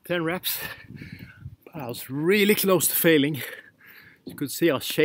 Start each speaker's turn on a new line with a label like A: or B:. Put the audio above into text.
A: 10 reps, but I was really close to failing. You could see I was shaking.